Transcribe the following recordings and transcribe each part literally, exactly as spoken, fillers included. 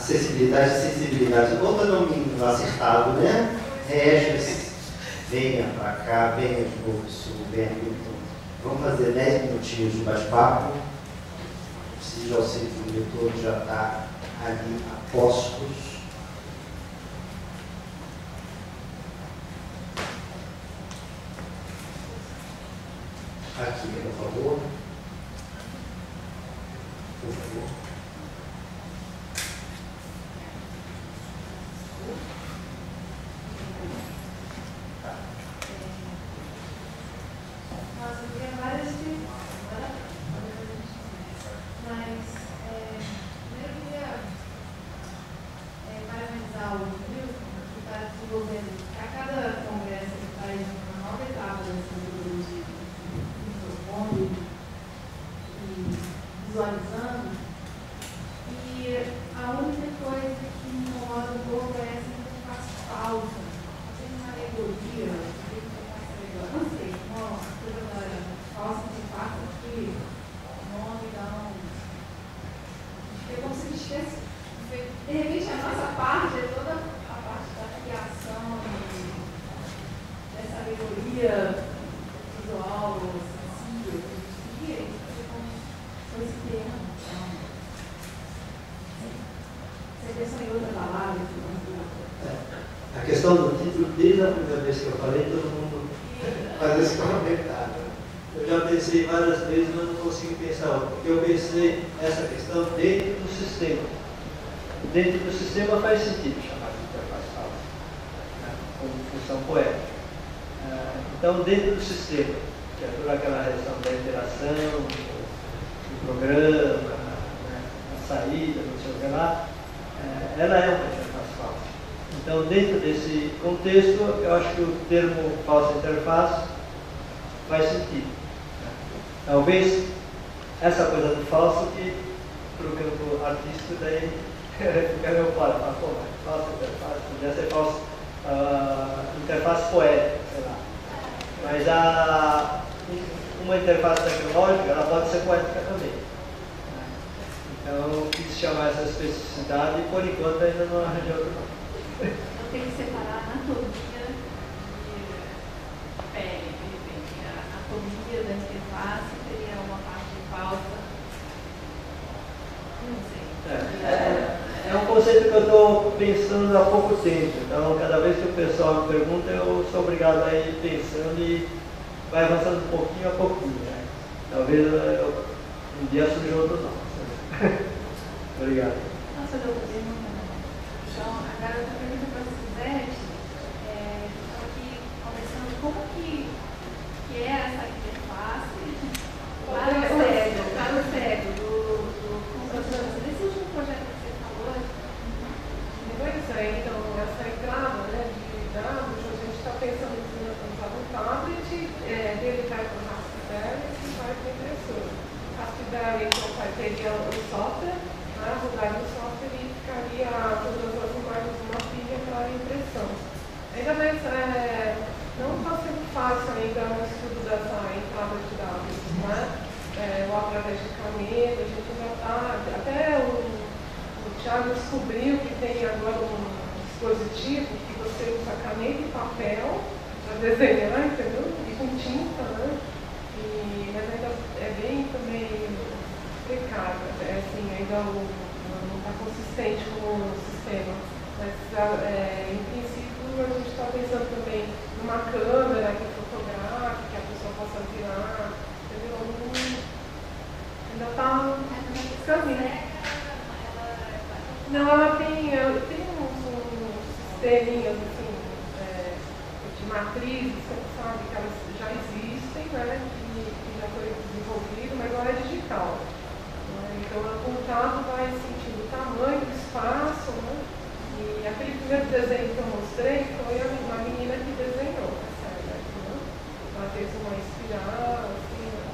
acessibilidade e sensibilidade. Outro nome acertado, né? Regis, venha para cá, venha de novo sul, venha aqui. Vamos fazer dez minutinhos de bate-papo. Preciso de auxílio do diretor, que já está ali a postos. Aqui, por favor. Por favor. Nossa, eu queria várias perguntas, mas é, primeiro eu queria é, parabenizar o Wilson, que está desenvolvendo, a cada congresso ele faz uma nova etapa dessa metodologia, propondo e visualizando, e a única coisa que me incomoda um pouco é essa que faz falta, tem uma alegoria, não sei, uma coisa da falsa de fato que o nome não. É como se a gente tivesse. De repente, a nossa parte é toda a parte da criação, dessa alegoria visual, sensível, que a gente queria com esse termo. Você pensou em outra palavra? A questão do título, desde a primeira vez que eu falei, todo mundo faz esse comentário. Eu já pensei várias vezes, mas não consigo pensar outra, porque eu pensei essa questão dentro do sistema. Dentro do sistema faz sentido chamar de interface falsa, né, como função poética. Então, dentro do sistema, que é toda aquela relação da interação, do, do programa, né, a saída, não sei o que lá, ela é uma interface falsa. Então, dentro desse contexto, eu acho que o termo falsa interface faz sentido. Talvez essa coisa do falso que, para o campo artístico, daí fica meio claro. Fala, pô, falsa interface, podia ser falsa uh, interface poética, sei lá. Mas a, uma interface tecnológica, ela pode ser poética também. Então, eu quis chamar essa especificidade e, por enquanto, ainda não arranjei outro nome. Eu tenho que separar a anatomia de pele, de repente. A anatomia da interface teria uma parte falsa. Não sei. É, é, é um conceito que eu estou pensando há pouco tempo. Então, cada vez que o pessoal me pergunta, eu sou obrigado a ir pensando e vai avançando um pouquinho a pouquinho. Né? Talvez eu, um dia surja outro nome. Obrigado. Nossa, eu vou perguntar. Então, agora eu estou perguntando para você, Suzete, estava aqui conversando como que, que é essa interface para o cego, para o cego do, do computador. Nesse último projeto que você falou, pois é, então, essa entrada, né, de dados, a gente está pensando em usar um tablet, é, dele vai para o Raspberry e vai para a impressora. O Raspberry, então, vai ter o software, né, rodaria o software e ficaria todas as imagens numa pilha para impressão. Ainda mais, é, não está sendo fácil ainda o estudo dessa entrada de dados, né? É, ou através de caneta, a gente já está, até o, o Thiago descobriu que tem agora um dispositivo que você usa caneta e papel para desenhar, entendeu? E com tinta, né? E, mas ainda é bem também precário, é, assim, ainda o, não está consistente com o sistema. Mas, é, em princípio, a gente está pensando também numa câmera que fotografe, que a pessoa possa virar, entendeu? Ainda está caminho. Não, ela tem, tem uns, uns sisteminhas assim, é, de matrizes, você sabe que elas já existem, né? Que, que já foi desenvolvido, mas ela é digital. Né? Então, o contato vai sentindo o tamanho do espaço, né? E aquele primeiro desenho que eu mostrei foi uma menina que desenhou, né? Ela fez uma espiral, assim, né?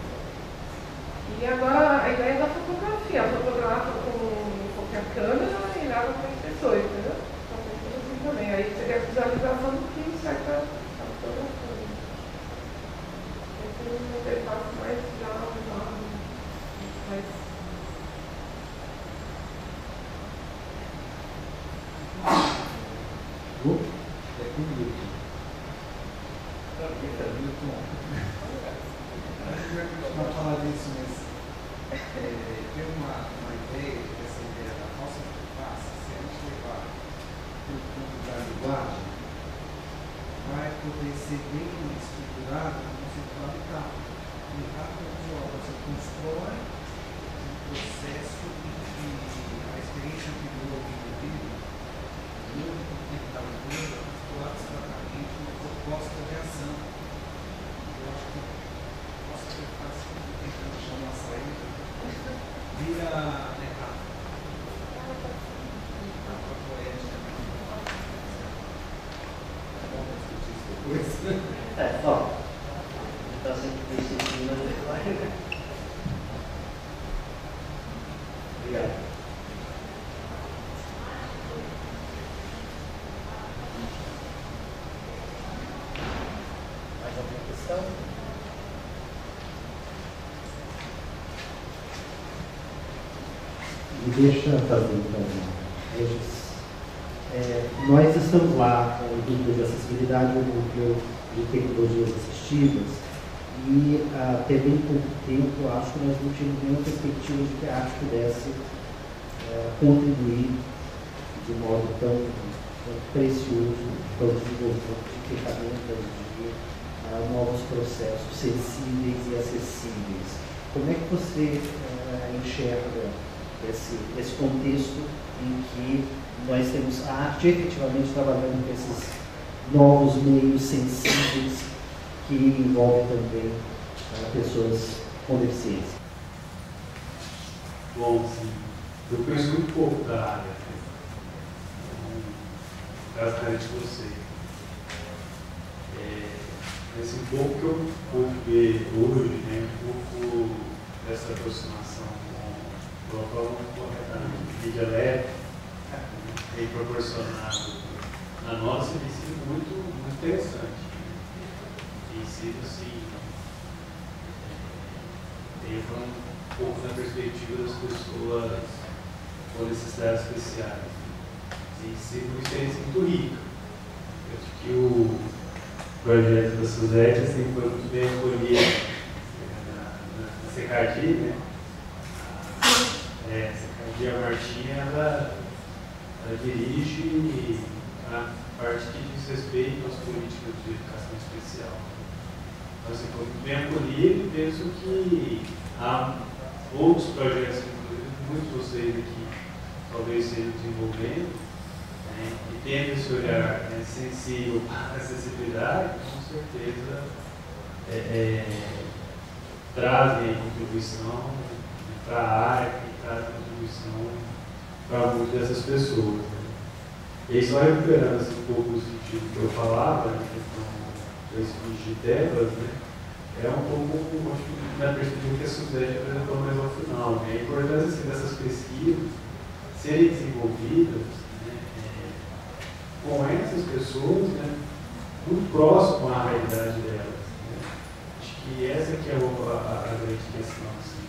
E agora a ideia é da fotografia. Ela fotografa com qualquer câmera e leva para a impressora, entendeu? Então, assim também. Aí seria a visualização do que você está fotografando. Esse é um interface mais já usado, mais. do é com Milton. Não falar disso, mas é, tem uma, uma ideia, essa ideia da falsa interface, se a gente levar para o ponto da linguagem, vai poder ser bem estruturado no conceitual e tal. E rápido, você constrói um processo em que a experiência anterior que eu tive, o único que estava vendo, foi abstratamente uma proposta de ação. Eu acho que posso ser fácil tentando chamar a saída, vira errado. A poética depois. É, ó, está sempre perseguindo, mas ele vai. Obrigado. Mais alguma questão? Me deixa fazer então, Regis. É, nós estamos lá com o núcleo de acessibilidade, o núcleo de tecnologias assistivas, e até bem pouco tempo acho que nós não tínhamos nenhuma perspectiva de que a arte pudesse é, contribuir de modo tão, tão precioso para o desenvolvimento de ferramentas de uh, novos processos sensíveis e acessíveis. Como é que você uh, enxerga esse, esse contexto em que nós temos a arte efetivamente trabalhando com esses novos meios sensíveis que envolvem também uh, pessoas com deficiência? Bom, sim. Eu conheço muito pouco da área, então, bastante você. É, esse um pouco que eu pude ver hoje, né, um pouco dessa aproximação com o local corretamente, mídia leve, tem proporcionado a nossa, tem sido muito, muito interessante. Tem sido assim, leva um pouco na perspectiva das pessoas com necessidades especiais. Tem sido uma experiência muito rica. Eu acho que o projeto da Suzete assim, foi muito bem acolhido na, na, na Secardi, né? A, é, a Secardi, a Martinha, ela, ela dirige a parte que diz respeito às políticas de educação especial. Então, assim, foi muito bem acolhido e penso que há outros projetos, inclusive muitos de vocês aqui, talvez estejam desenvolvendo, né, e tendo esse olhar, né, sensível para a acessibilidade, com certeza é, é, trazem contribuição, né, para a área e trazem contribuição para muitas dessas pessoas. Né. E aí, só recuperando assim, um pouco o sentido que eu falava, né, esse de teclas, né, é um pouco, acho que, na perspectiva que a Suzete apresentou mais ao final. Né, a importância assim, dessas pesquisas serem desenvolvidas, né, é, com essas pessoas, né, muito próximo à realidade delas. Né. Acho que essa que é o, a, a grande questão. Assim,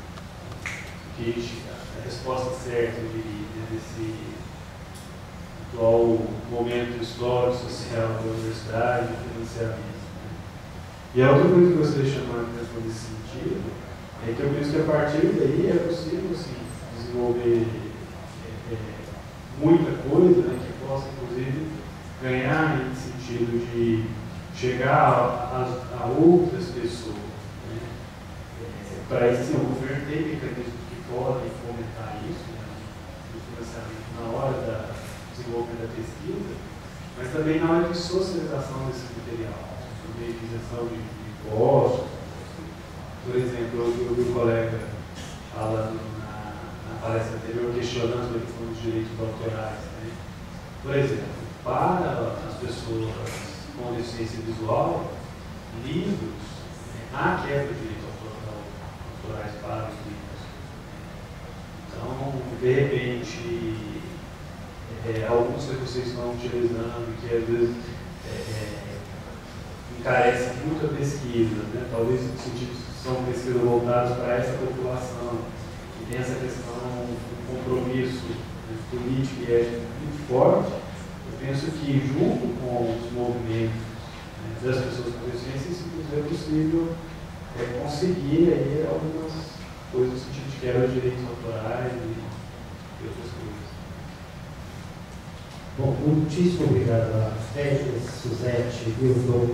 que a resposta certa, eu diria, né, desse atual momento histórico, social da universidade, de financiamento. Né. E a outra coisa que eu gostaria de chamar a atenção nesse sentido é que eu penso que a partir daí é possível assim, desenvolver é, é, muita coisa, né, que possa, inclusive, ganhar em sentido de chegar a, a, a outras pessoas. Né. É, para isso, sim, o governo tem mecanismos que podem fomentar isso, né, do financiamento na hora da desenvolvimento da pesquisa, mas também na hora de socialização desse material, por meio de isenção de impostos. Por exemplo, eu vi um colega falando na, na palestra anterior, questionando a questão dos direitos autorais. Né? Por exemplo, para as pessoas com deficiência visual, livros, né, há quebra de direitos autorais para os livros. Então, de repente, é, alguns que vocês estão utilizando, que às vezes é, é, encarecem muito a pesquisa, né? Talvez no sentido que são pesquisas voltadas para essa população, que tem essa questão, um compromisso, né, político e ético muito forte, Eu penso que, junto com os movimentos, né, das pessoas com deficiência, é possível é, conseguir aí algumas coisas no sentido de quebra de direitos autorais e, e outras coisas. Bom, muitíssimo obrigado a Félix, Suzete, Wilton.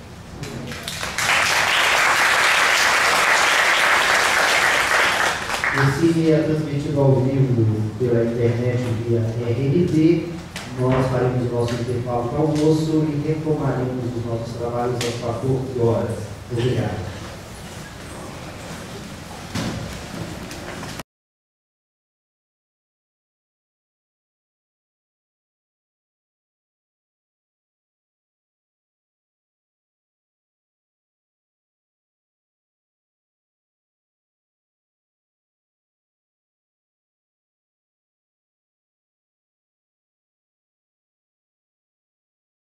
Esse é transmitido ao vivo pela internet via R N T. Nós faremos o nosso intervalo para almoço e retomaremos os nossos trabalhos às quatorze horas. Obrigado.